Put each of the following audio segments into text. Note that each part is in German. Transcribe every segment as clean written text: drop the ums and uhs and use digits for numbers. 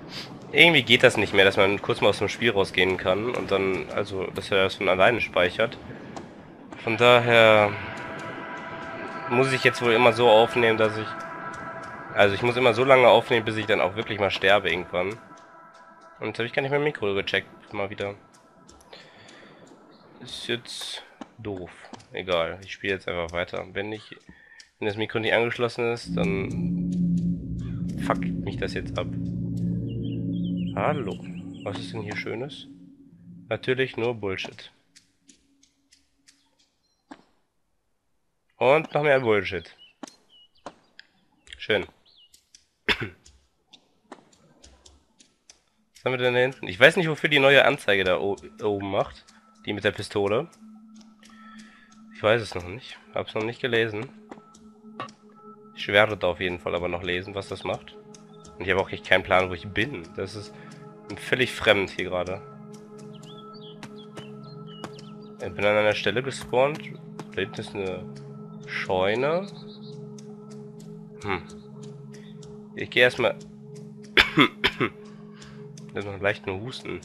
Irgendwie geht das nicht mehr, dass man kurz mal aus dem Spiel rausgehen kann und dann, also, dass er das von alleine speichert. Von daher muss ich jetzt wohl immer so aufnehmen, dass ich... Also ich muss immer so lange aufnehmen, bis ich dann auch wirklich mal sterbe irgendwann. Und jetzt habe ich gar nicht mein Mikro gecheckt, mal wieder. Ist jetzt doof. Egal, ich spiele jetzt einfach weiter. Wenn das Mikro nicht angeschlossen ist, dann fuckt mich das jetzt ab. Hallo. Was ist denn hier Schönes? Natürlich nur Bullshit. Und noch mehr Bullshit. Schön. Was haben wir denn da hinten? Ich weiß nicht, wofür die neue Anzeige da oben macht. Die mit der Pistole. Ich weiß es noch nicht. Hab's noch nicht gelesen. Ich werde da auf jeden Fall aber noch lesen, was das macht. Und ich habe auch echt keinen Plan, wo ich bin. Das ist völlig fremd hier gerade. Ich bin an einer Stelle gespawnt. Da hinten ist eine Scheune. Ich gehe erstmal. Da ist noch leicht ein Husten.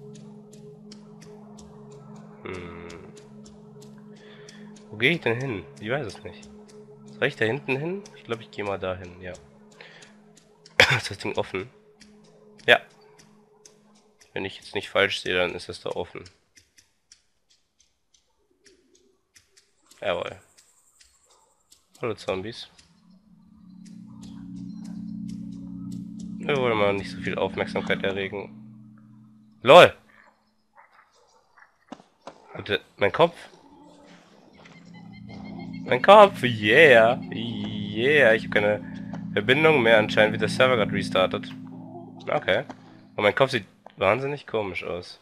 Wo gehe ich denn hin? Ich weiß es nicht. Soll ich da hinten hin? Ich glaube, ich gehe mal dahin, ja. Ist das Ding offen? Ja. Wenn ich jetzt nicht falsch sehe, dann ist es da offen. Jawohl. Hallo Zombies. Wir wollen mal nicht so viel Aufmerksamkeit erregen. LOL! Und, mein Kopf? Mein Kopf! Yeah! Yeah! Ich habe keine Verbindung mehr. Anscheinend wird der Server gerade restartet. Okay. Und mein Kopf sieht wahnsinnig komisch aus.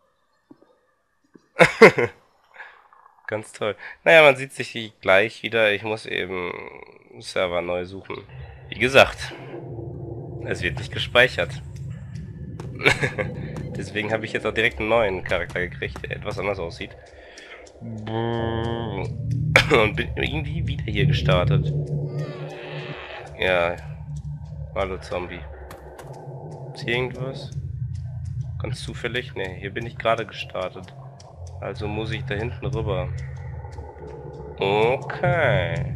Ganz toll. Naja, man sieht sich gleich wieder. Ich muss eben Server neu suchen. Wie gesagt, es wird nicht gespeichert. Deswegen habe ich jetzt auch direkt einen neuen Charakter gekriegt, der etwas anders aussieht. Und bin irgendwie wieder hier gestartet. Ja. Hallo Zombie. Ist hier irgendwas? Ganz zufällig? Ne, hier bin ich gerade gestartet. Also muss ich da hinten rüber. Okay.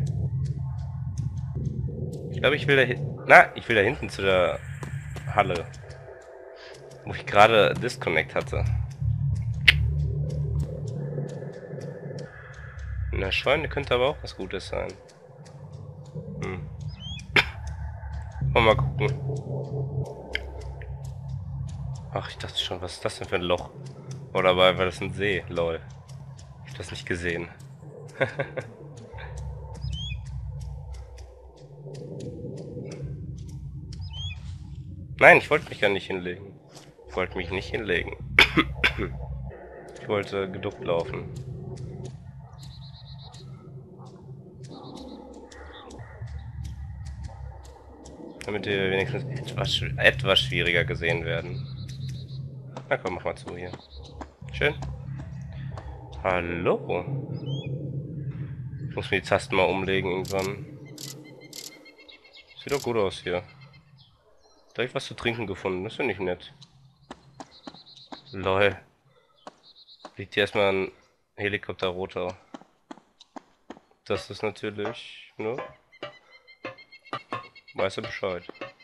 Ich glaube, ich will da hinten. Na, ich will da hinten zu der Halle. Wo ich gerade Disconnect hatte. In der Scheune könnte aber auch was Gutes sein. Mal gucken. Ach, ich dachte schon, was ist das denn für ein Loch? Oder war das ein See? Lol. Ich hab das nicht gesehen. Nein, ich wollte mich gar nicht hinlegen. Ich wollte mich nicht hinlegen. Ich wollte geduckt laufen. Damit wir wenigstens etwas schwieriger gesehen werden. Na komm, mach mal zu hier. Schön. Hallo. Ich muss mir die Tasten mal umlegen irgendwann. Sieht doch gut aus hier. Direkt was zu trinken gefunden. Das finde ich nett. Lol. Liegt hier erstmal ein Helikopter roter. Das ist natürlich, ne? Weißt du Bescheid.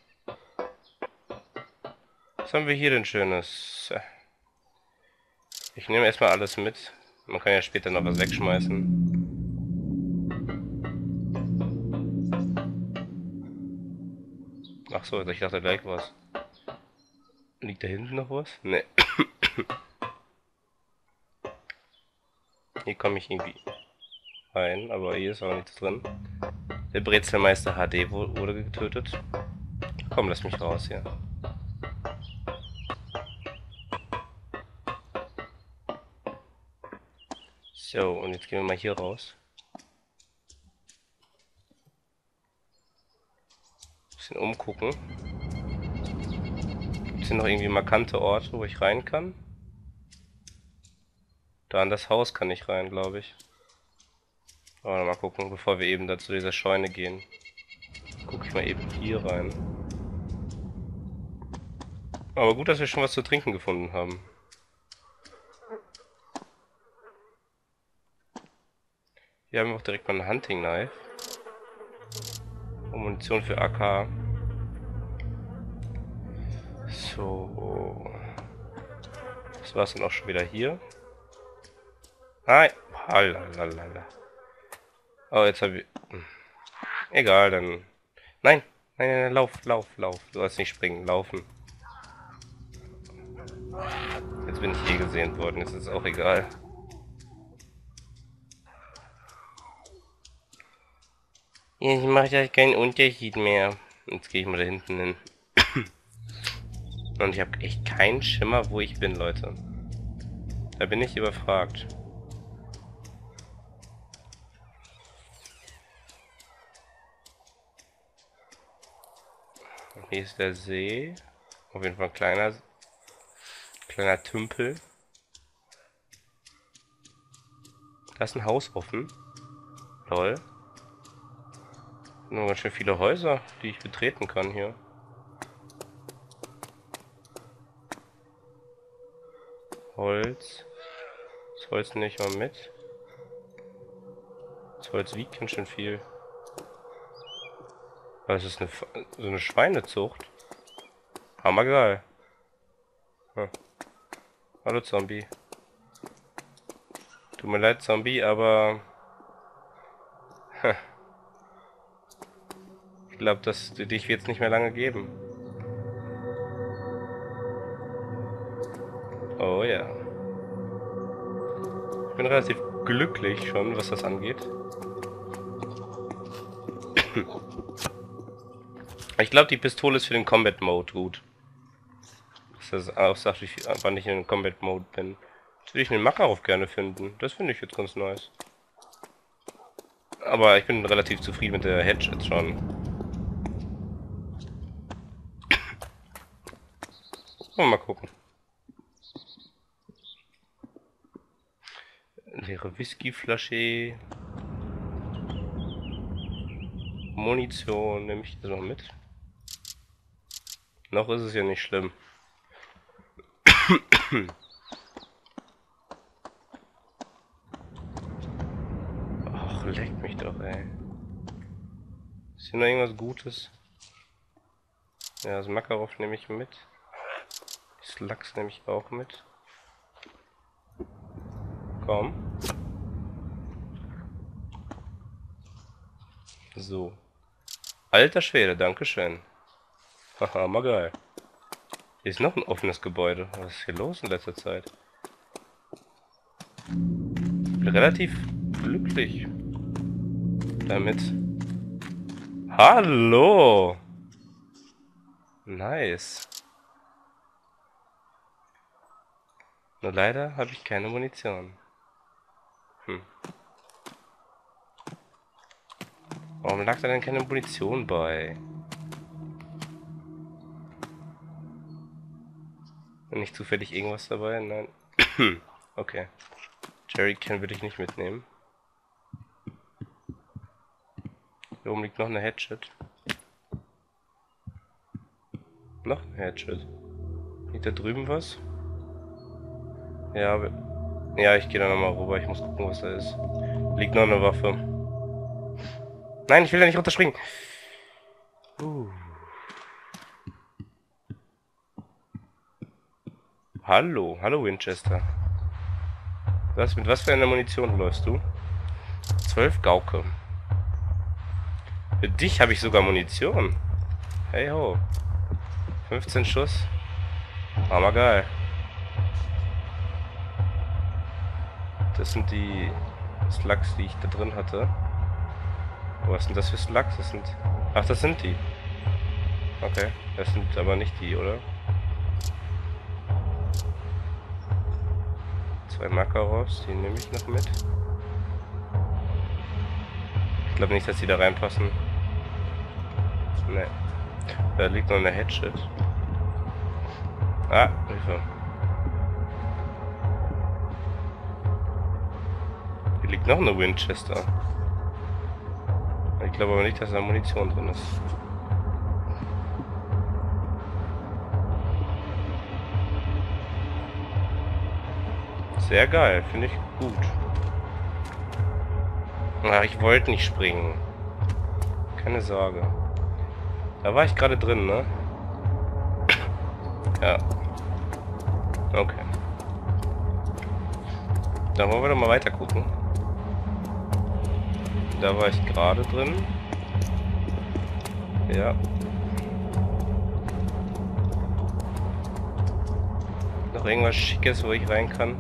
Was haben wir hier denn Schönes? Ich nehme erstmal alles mit. Man kann ja später noch was wegschmeißen. Ach so, ich dachte gleich was. Liegt da hinten noch was? Ne. Hier komme ich irgendwie rein, aber hier ist auch nichts drin. Der Brezelmeister HD wurde getötet. Komm, lass mich raus hier. So, und jetzt gehen wir mal hier raus. Bisschen umgucken. Gibt es hier noch irgendwie markante Orte, wo ich rein kann? Da an das Haus kann ich rein, glaube ich. Aber mal gucken, bevor wir eben da zu dieser Scheune gehen. Gucke ich mal eben hier rein. Aber gut, dass wir schon was zu trinken gefunden haben. Hier haben wir auch direkt mal ein Hunting Knife. Und Munition für AK. So. Das war's dann auch schon wieder hier. Nein. Halalala. Oh, jetzt habe ich... Egal, dann... Nein. Nein, nein, nein, lauf. Du sollst nicht springen, laufen. Jetzt bin ich gesehen worden, jetzt ist es auch egal. Jetzt macht ja keinen Unterschied mehr. Jetzt gehe ich mal da hinten hin. Und ich habe echt keinen Schimmer, wo ich bin, Leute. Da bin ich überfragt. Hier ist der See. Auf jeden Fall ein kleiner Tümpel. Da ist ein Haus offen. Toll. Nur ganz schön viele Häuser, die ich betreten kann hier. Holz. Das Holz nehme ich mal mit. Das Holz wiegt ganz schön viel. Das ist so eine Schweinezucht. Hammergeil. Hm. Hallo Zombie. Tut mir leid Zombie, aber... Ich glaube, dass dich wird es nicht mehr lange geben. Oh ja. Ich bin relativ glücklich schon, was das angeht. Ich glaube, die Pistole ist für den Combat Mode gut. Das ist auch sagt, wann ich in den Combat Mode bin. Jetzt würde ich den Makarov gerne finden. Das finde ich jetzt ganz nice. Aber ich bin relativ zufrieden mit der Hedge jetzt schon. Mal gucken. Leere Whiskyflasche. Munition nehme ich das mal mit. Noch ist es ja nicht schlimm. Ach, leck mich doch, ey. Ist hier noch irgendwas Gutes? Ja, das Makarov nehme ich mit. Das Lachs nehme ich auch mit. Komm. So. Alter Schwede, dankeschön. Haha, mal geil. Hier ist noch ein offenes Gebäude. Was ist hier los in letzter Zeit? Ich bin relativ glücklich damit. Hallo! Nice. Nur leider habe ich keine Munition. Warum lag da denn keine Munition bei? Nicht zufällig irgendwas dabei? Nein. Okay. Jerrycan würde ich nicht mitnehmen. Hier oben liegt noch eine Hatchet. Noch ein Hatchet. Liegt da drüben was? Ja, ja, ich gehe da nochmal rüber. Ich muss gucken, was da ist. Liegt noch eine Waffe. Nein, ich will da nicht runterspringen. Hallo, hallo Winchester. Mit was für einer Munition läufst du? 12 Gauke. Für dich habe ich sogar Munition. Hey ho. 15 Schuss. Hammergeil. Das sind die Slugs, die ich da drin hatte. Was sind das für Slugs? Das sind... Ach, das sind die. Okay. Das sind aber nicht die, oder? 2 Makarovs, die nehme ich noch mit. Ich glaube nicht, dass die da reinpassen. Ne. Da liegt noch eine Hatchet. Ah, Hilfe. Hier liegt noch eine Winchester. Ich glaube aber nicht, dass da Munition drin ist. Sehr geil, finde ich gut. Ach, ich wollte nicht springen. Keine Sorge. Da war ich gerade drin, ne? Ja. Okay. Dann wollen wir doch mal weiter gucken. Da war ich gerade drin. Ja. Noch irgendwas Schickes, wo ich rein kann?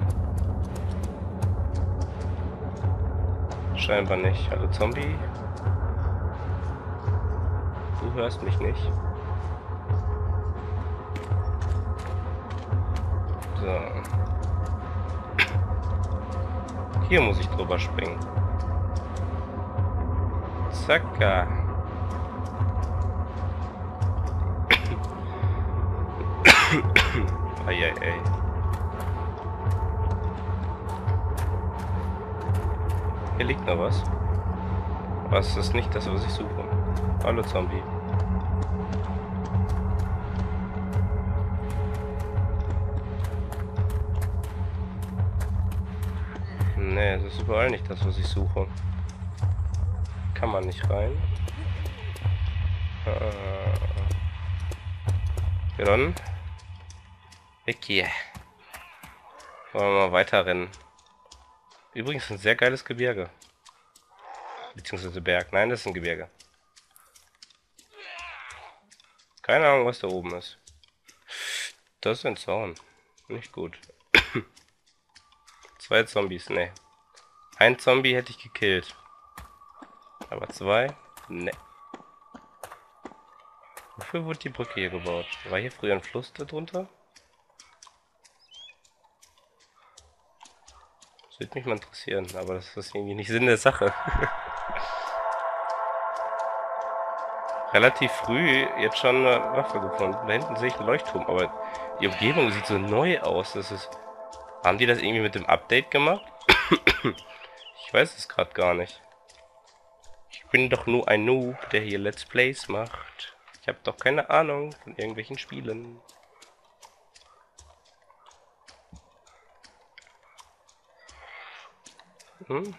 Scheinbar nicht. Hallo Zombie. Du hörst mich nicht. So. Hier muss ich drüber springen. Zacka. Eieiei. Hier liegt noch was. Was ist nicht das, was ich suche? Hallo Zombie. Nee, es ist überall nicht das, was ich suche. Kann man nicht rein. Ja dann. Weg hier. Wollen wir mal weiter rennen. Übrigens ein sehr geiles Gebirge. Beziehungsweise Berg. Nein, das ist ein Gebirge. Keine Ahnung, was da oben ist. Das ist ein Zaun. Nicht gut. 2 Zombies, ne. Ein Zombie hätte ich gekillt. Aber 2? Ne. Wofür wurde die Brücke hier gebaut? War hier früher ein Fluss da drunter? Das würde mich mal interessieren, aber das ist irgendwie nicht Sinn der Sache. Relativ früh jetzt schon eine Waffe gefunden. Da hinten sehe ich einen Leuchtturm, aber die Umgebung sieht so neu aus. Das ist. Haben die das irgendwie mit dem Update gemacht? Ich weiß es gerade gar nicht. Ich bin doch nur ein Noob, der hier Let's Plays macht. Ich habe doch keine Ahnung von irgendwelchen Spielen. Mhm.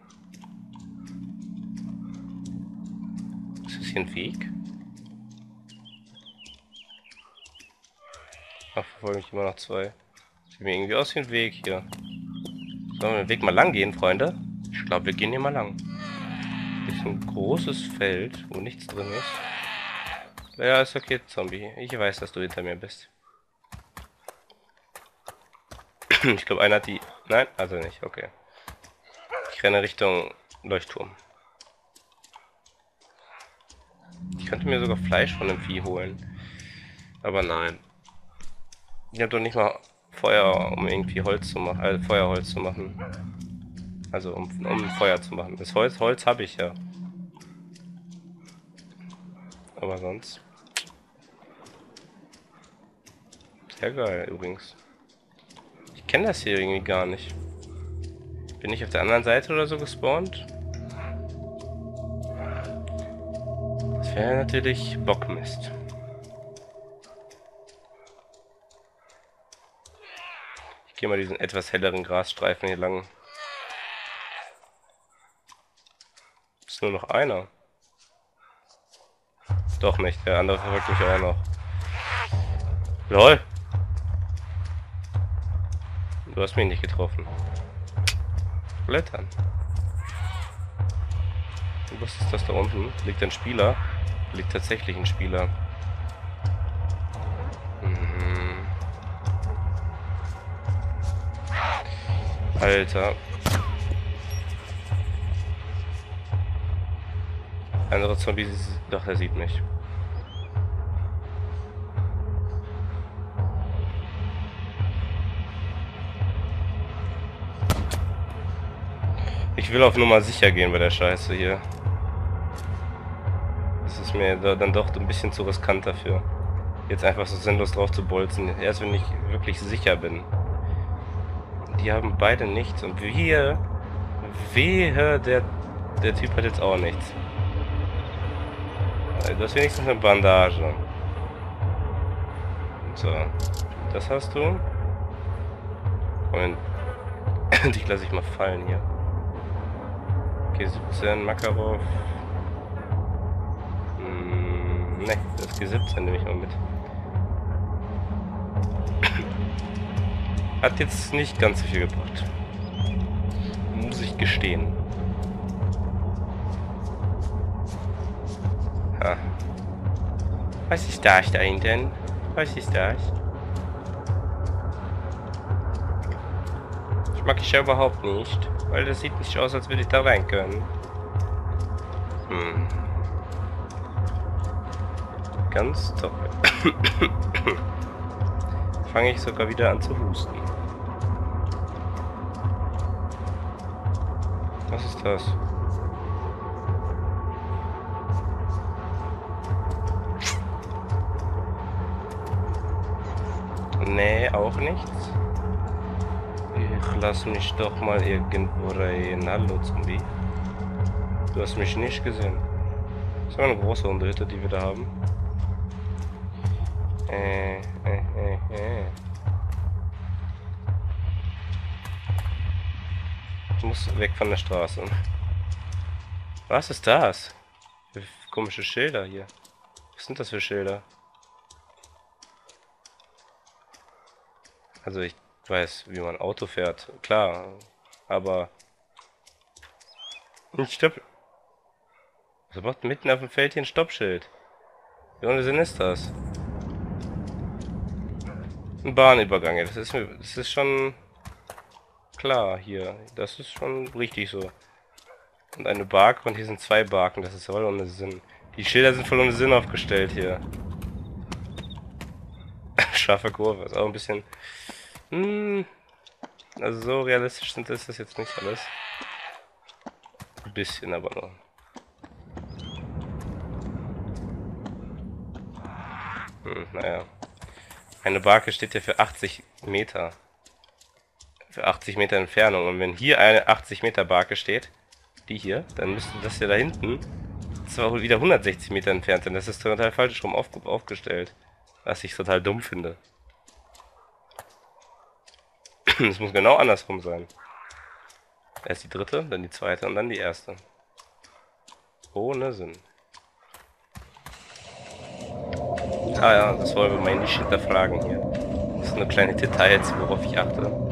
Ist das hier ein Weg? Ach, verfolge ich immer noch 2. Sieht mir irgendwie aus wie ein Weg hier. Sollen wir den Weg mal lang gehen, Freunde? Ich glaube, wir gehen hier mal lang. Hier ist ein großes Feld, wo nichts drin ist. Ja, ist okay, Zombie. Ich weiß, dass du hinter mir bist. Ich glaube, einer hat die... Nein, also nicht. Okay. Ich renne Richtung Leuchtturm. Ich könnte mir sogar Fleisch von dem Vieh holen. Aber nein. Ich habe doch nicht mal Feuer, um irgendwie Holz zu machen. Feuerholz zu machen. Also um Feuer zu machen. Das Holz habe ich ja. Aber sonst. Sehr geil übrigens. Ich kenne das hier irgendwie gar nicht. Bin ich auf der anderen Seite oder so gespawnt? Das wäre natürlich Bockmist. Ich gehe mal diesen etwas helleren Grasstreifen hier lang. Ist nur noch einer. Doch nicht, der andere verfolgt mich auch noch. LOL! Du hast mich nicht getroffen. Blättern. Und was ist das da unten? Liegt ein Spieler? Liegt tatsächlich ein Spieler. Mhm. Alter. Andere Zombie, doch, er sieht mich. Ich will auf Nummer sicher gehen bei der Scheiße hier. Das ist mir dann doch ein bisschen zu riskant dafür. Jetzt einfach so sinnlos drauf zu bolzen. Erst wenn ich wirklich sicher bin. Die haben beide nichts und wehe, der Typ hat jetzt auch nichts. Du hast wenigstens eine Bandage. So, das hast du. Und Die lasse ich mal fallen hier. G17, Makarov. Ne, das G17 nehme ich mal mit. Hat jetzt nicht ganz so viel gebracht. Muss ich gestehen. Ha. Was ist das da hinten? Was ist das? Das mag ich ja überhaupt nicht. Weil das sieht nicht aus, als würde ich da rein können. Ganz toll. Fange ich sogar wieder an zu husten. Was ist das? Nee, auch nichts. Ich lass mich doch mal irgendwo rein. Hallo Zombie. Du hast mich nicht gesehen. Das ist eine große Hundehütte, die wir da haben. Ich muss weg von der Straße. Was ist das? Für komische Schilder hier. Was sind das für Schilder? Also ich weiß, wie man Auto fährt, klar, aber ein Stopp. Was macht mitten auf dem Feld hier ein Stoppschild? Wie ohne Sinn ist das? Ein Bahnübergang, ja, das ist schon klar hier. Das ist schon richtig so. Und eine Barke und hier sind zwei Barken, das ist voll ohne Sinn. Die Schilder sind voll ohne Sinn aufgestellt hier. Scharfe Kurve, ist auch ein bisschen. Also so realistisch ist das jetzt nicht alles. Ein bisschen aber nur. Naja. Eine Barke steht ja für 80 Meter. Für 80 Meter Entfernung. Und wenn hier eine 80 Meter Barke steht, die hier, dann müsste das ja da hinten zwar wieder 160 Meter entfernt sein. Das ist total falsch rum aufgestellt. Was ich total dumm finde. Es muss genau andersrum sein. Erst die dritte, dann die zweite und dann die erste. Ohne Sinn. Ah ja, das wollen wir mal nicht hinterfragen hier. Das ist eine kleine Details, worauf ich achte.